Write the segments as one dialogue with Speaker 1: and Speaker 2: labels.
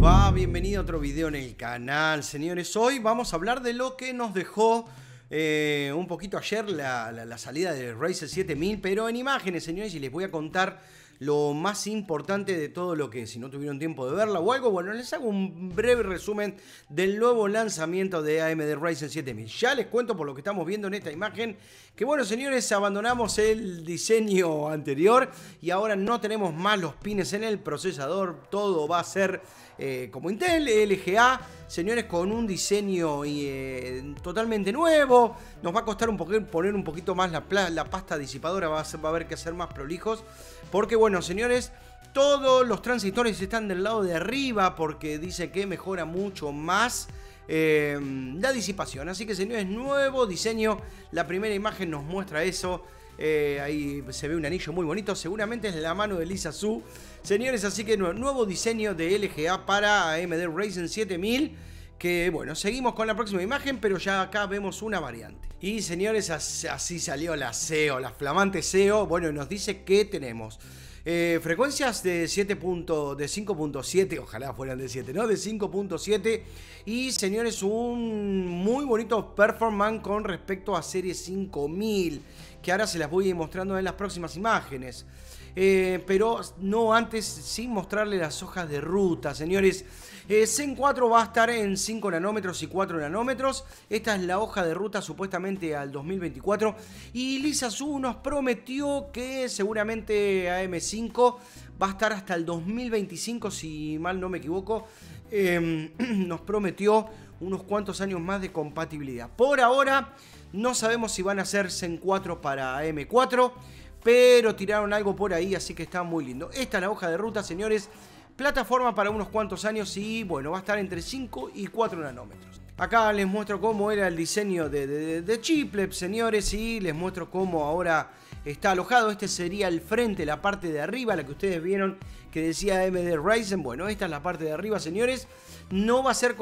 Speaker 1: va? Bienvenido a otro video en el canal, señores. Hoy vamos a hablar de lo que nos dejó un poquito ayer la salida del Razer 7000, pero en imágenes, señores, y les voy a contar lo más importante de todo lo que, si no tuvieron tiempo de verla o algo, bueno, les hago un breve resumen del nuevo lanzamiento de AMD Ryzen 7000. Ya les cuento por lo que estamos viendo en esta imagen, que bueno, señores, abandonamos el diseño anterior y ahora no tenemos más los pines en el procesador, todo va a ser como Intel, LGA, señores, con un diseño totalmente nuevo. Nos va a costar poner un poquito más la pasta disipadora, va a haber que ser más prolijos, porque bueno, señores, todos los transistores están del lado de arriba porque dice que mejora mucho más la disipación. Así que, señores, nuevo diseño. La primera imagen nos muestra eso. Ahí se ve un anillo muy bonito. Seguramente es la mano de Lisa Su. Señores, así que nuevo diseño de LGA para AMD Ryzen 7000. Que bueno, seguimos con la próxima imagen, pero ya acá vemos una variante. Y señores, así salió la SEO, la flamante SEO. Bueno, nos dice que tenemos frecuencias de 5.7, ojalá fueran de 7, ¿no? De 5.7. Y señores, un muy bonito performance con respecto a serie 5000, que ahora se las voy a ir mostrando en las próximas imágenes. Pero no antes, sin mostrarle las hojas de ruta, señores. Zen 4 va a estar en 5 nanómetros y 4 nanómetros. Esta es la hoja de ruta supuestamente al 2024. Y Lisa Su nos prometió que seguramente AM5 va a estar hasta el 2025, si mal no me equivoco. Nos prometió unos cuantos años más de compatibilidad. Por ahora no sabemos si van a ser Zen 4 para AM4, pero tiraron algo por ahí, así que está muy lindo. Esta es la hoja de ruta, señores. Plataforma para unos cuantos años y bueno, va a estar entre 5 y 4 nanómetros. Acá les muestro cómo era el diseño de chiplet, señores, y les muestro cómo ahora está alojado. Este sería el frente, la parte de arriba, la que ustedes vieron que decía AMD Ryzen. Bueno, esta es la parte de arriba, señores. No va a ser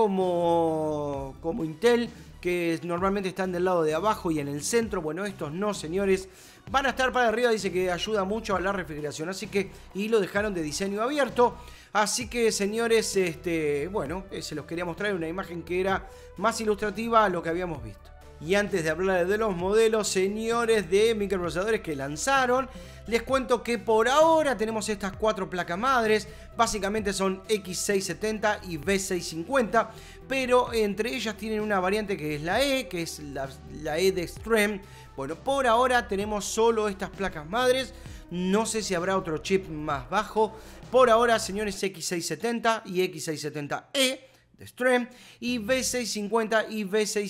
Speaker 1: como Intel, que normalmente están del lado de abajo y en el centro. Bueno, estos no, señores. Van a estar para arriba, dice que ayuda mucho a la refrigeración. Así que, y lo dejaron de diseño abierto. Así que, señores, bueno, se los quería mostrar una imagen que era más ilustrativa a lo que habíamos visto. Y antes de hablar de los modelos, señores, de microprocesadores que lanzaron, les cuento que por ahora tenemos estas 4 placas madres. Básicamente son X670 y B650, pero entre ellas tienen una variante que es la E, que es la E de Extreme. Bueno, por ahora tenemos solo estas placas madres. No sé si habrá otro chip más bajo. Por ahora, señores, X670 y X670E de Extreme y B650 y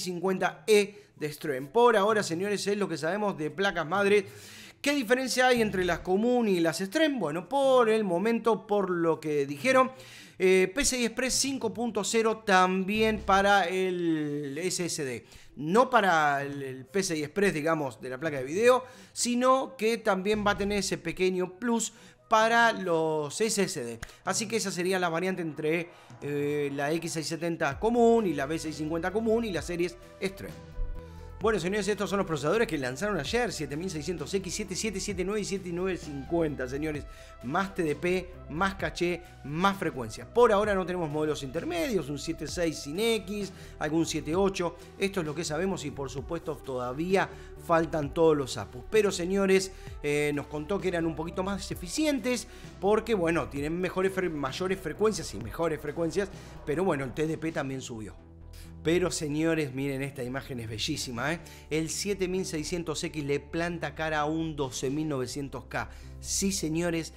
Speaker 1: B650E de Extreme. Por ahora, señores, es lo que sabemos de placas madres. ¿Qué diferencia hay entre las común y las Extreme? Bueno, por el momento, por lo que dijeron, PCI Express 5.0 también para el SSD. No para el PCI Express, digamos, de la placa de video, sino que también va a tener ese pequeño plus para los SSD. Así que esa sería la variante entre la X670 común y la B650 común y las series Extreme. Bueno, señores, estos son los procesadores que lanzaron ayer, 7600X, 7779 y 7950, señores. Más TDP, más caché, más frecuencia. Por ahora no tenemos modelos intermedios, un 76 sin X, algún 78. Esto es lo que sabemos y por supuesto todavía faltan todos los APUs. Pero, señores, nos contó que eran un poquito más eficientes porque, bueno, tienen mayores frecuencias y mejores frecuencias. Pero bueno, el TDP también subió. Pero, señores, miren, esta imagen es bellísima, ¿eh? El 7600X le planta cara a un 12900K. Sí, señores,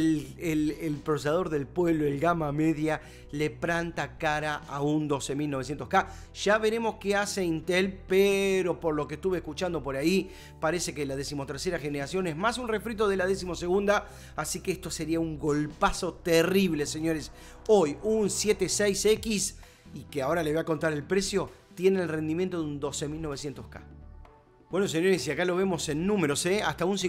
Speaker 1: el procesador del pueblo, el gama media, le planta cara a un 12900K. Ya veremos qué hace Intel, pero por lo que estuve escuchando por ahí, parece que la 13ª generación es más un refrito de la 12ª. Así que esto sería un golpazo terrible, señores. Hoy, un 76X... y que ahora les voy a contar el precio, tiene el rendimiento de un 12900K. Bueno, señores, y acá lo vemos en números, hasta un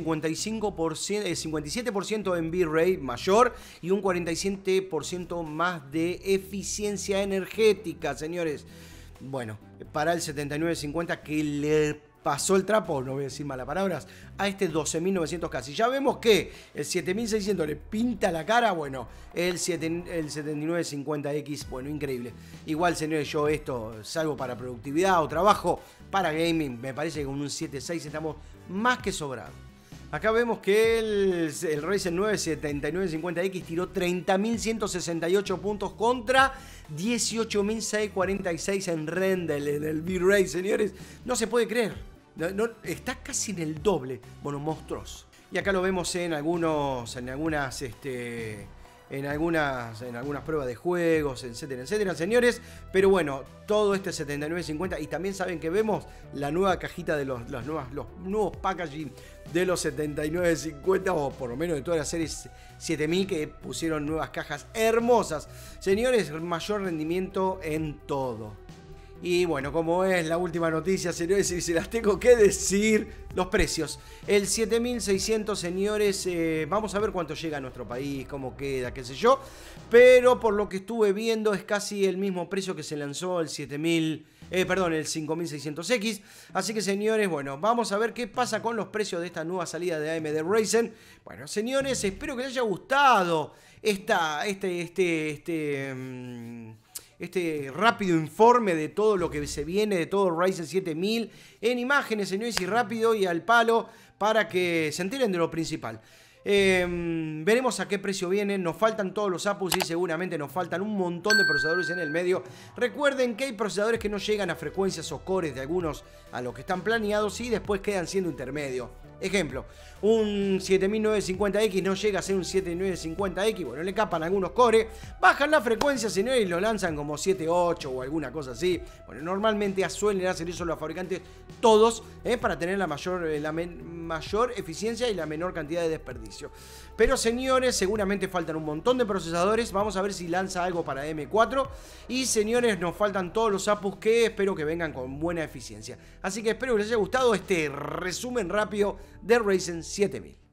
Speaker 1: 57% en bitrate mayor y un 47% más de eficiencia energética, señores. Bueno, para el 7950 que le pasó el trapo, no voy a decir malas palabras, a este 12.900K. Si ya vemos que el 7.600 le pinta la cara, bueno, el 7950X, bueno, increíble. Igual, señores, yo esto, salvo para productividad o trabajo, para gaming, me parece que con un 7.6 estamos más que sobrados. Acá vemos que el Ryzen 9 7950X tiró 30.168 puntos contra 18.646 en render, en el V-Ray, señores. No se puede creer. Está casi en el doble. Bueno, monstruoso. Y acá lo vemos en algunas pruebas de juegos, etcétera, etcétera, señores. Pero bueno, todo este 7950. Y también saben que vemos la nueva cajita de los nuevos packaging de los 7950, o por lo menos de todas las series 7000, que pusieron nuevas cajas hermosas. Señores, mayor rendimiento en todo. Y bueno, como es la última noticia, señores, y se las tengo que decir, los precios. El 7600, señores, vamos a ver cuánto llega a nuestro país, cómo queda, qué sé yo. Pero por lo que estuve viendo es casi el mismo precio que se lanzó el 5600X. Así que, señores, bueno, vamos a ver qué pasa con los precios de esta nueva salida de AMD Ryzen. Bueno, señores, espero que les haya gustado este rápido informe de todo lo que se viene, de todo Ryzen 7000 en imágenes, señores, y rápido y al palo para que se enteren de lo principal. Veremos a qué precio vienen. Nos faltan todos los APUs y seguramente nos faltan un montón de procesadores en el medio. Recuerden que hay procesadores que no llegan a frecuencias o cores de algunos a los que están planeados y después quedan siendo intermedio. Ejemplo, un 7950X no llega a ser un 7950X, bueno, le capan algunos cores, bajan la frecuencia, señores, y lo lanzan como 78 o alguna cosa así. Bueno, normalmente suelen hacer eso los fabricantes todos, para tener la mayor eficiencia y la menor cantidad de desperdicio. Pero, señores, seguramente faltan un montón de procesadores. Vamos a ver si lanza algo para M4. Y, señores, nos faltan todos los APUs que espero que vengan con buena eficiencia. Así que espero que les haya gustado este resumen rápido de Ryzen 7000.